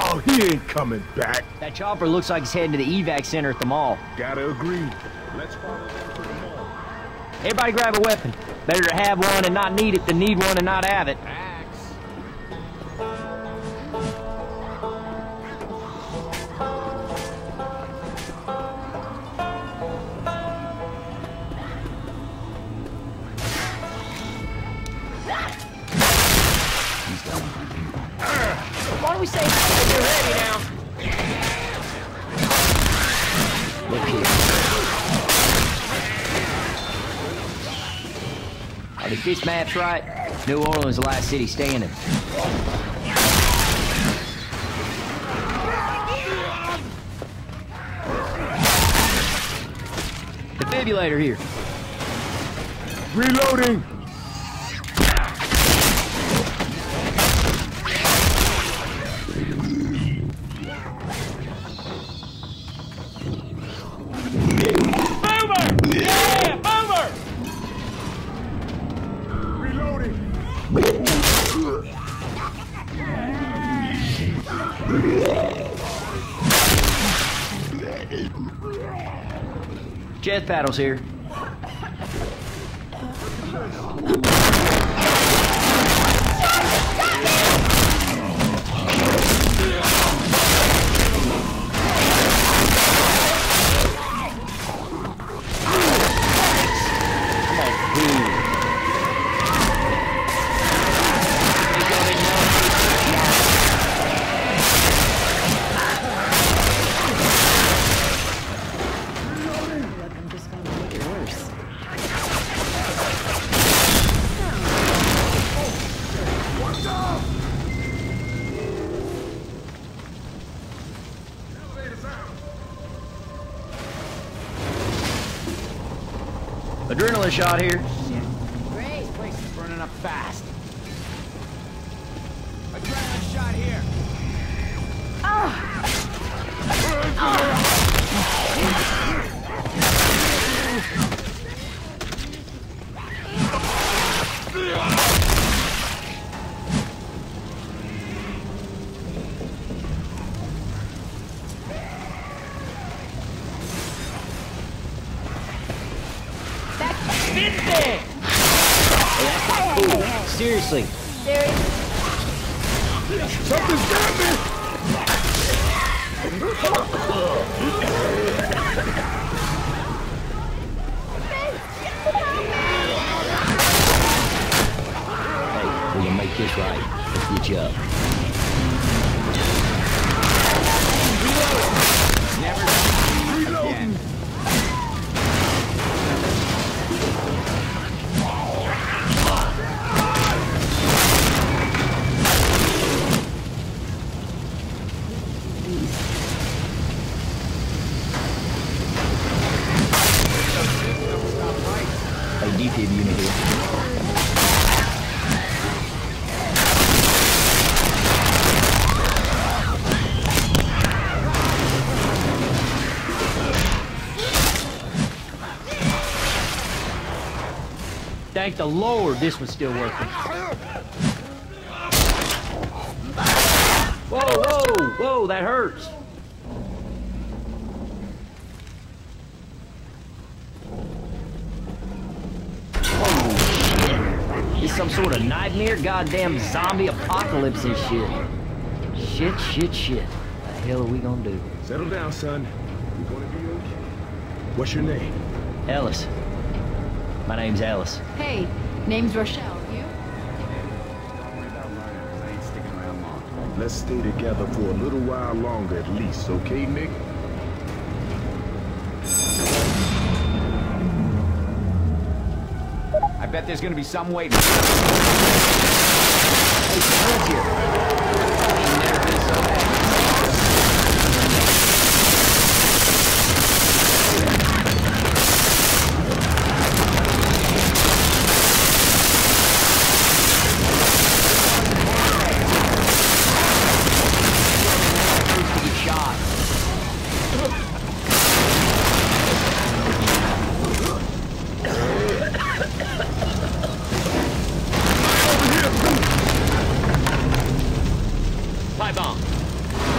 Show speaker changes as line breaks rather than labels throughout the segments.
Oh, he ain't coming back.
That chopper looks like it's heading to the evac center at the mall.
Gotta agree. Let's follow them to the mall.
Everybody grab a weapon. Better to have one and not need it than need one and not have it.
Why don't we say you're ready now?
Look here. If this map's right, New Orleans is the last city standing. Defibrillator here.
Reloading!
Jet paddles here. Adrenaline shot here.
Great. This place is burning up fast. Adrenaline shot here.
Seriously.
Something's got me!
Hey, we can make this right. Let's get you up.
Never again.
Hey, defib unit here. Thank the Lord this was still working. Whoa, whoa, whoa, that hurts. It's some sort of nightmare, goddamn zombie apocalypse and shit. Shit. What the hell are we gonna do?
Settle down, son. You're gonna be okay. What's your name?
Ellis. My name's Ellis.
Hey, name's Rochelle. You?
Don't worry about murder, 'cause I ain't sticking around long.
Let's stay together for a little while longer at least, okay, Nick?
I bet there's gonna be some waiting.
Hey, come here.
Ain't never been so bad.
Pipe bomb.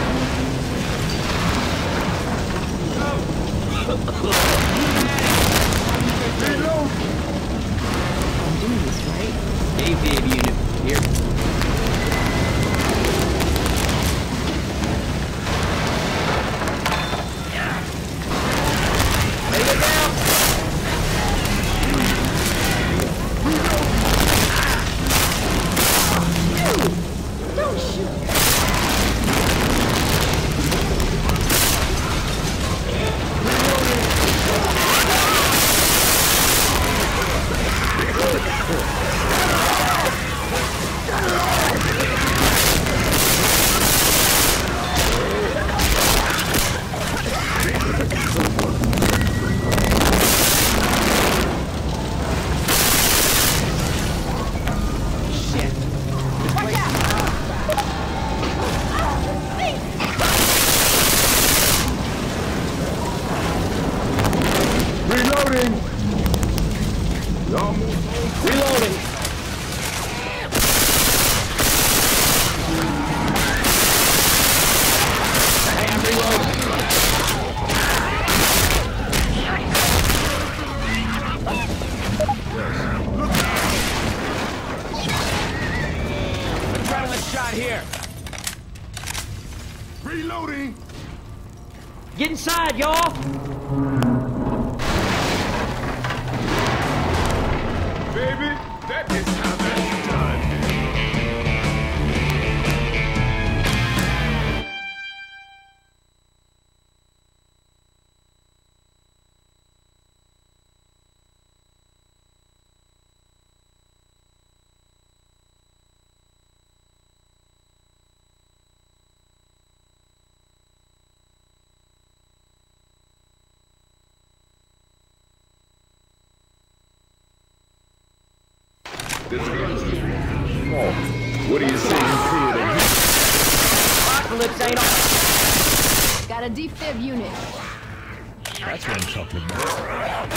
Get inside, y'all!
Baby, that is how that's done. What do you say you clear the heat?
Apocalypse ain't on.
Got a defib unit.
That's what I'm talking about.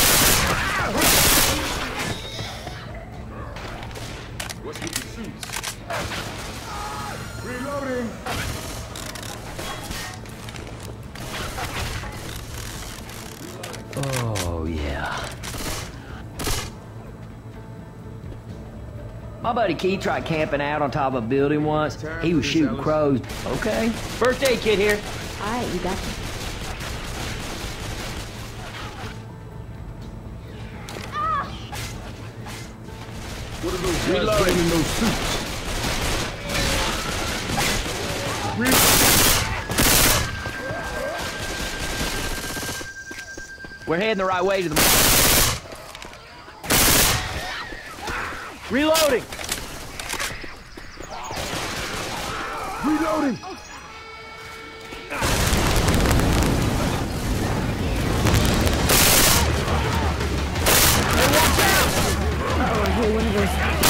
What's with the suits? Reloading!
Oh, yeah. My buddy Keith tried camping out on top of a building once. He was shooting crows. Okay. First aid kit here.
Alright, you got this.
What are those guys doing in those suits?
We're heading the right way to the... Reloading!
Reloading!
Oh, I hear one of those